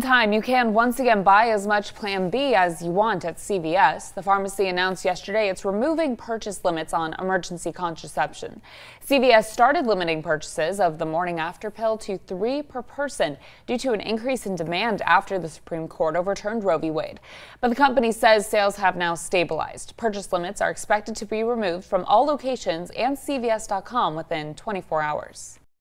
Meantime, you can once again buy as much Plan B as you want at CVS. The pharmacy announced yesterday it's removing purchase limits on emergency contraception. CVS started limiting purchases of the morning after pill to 3 per person due to an increase in demand after the Supreme Court overturned Roe v. Wade. But the company says sales have now stabilized. Purchase limits are expected to be removed from all locations and CVS.com within 24 hours.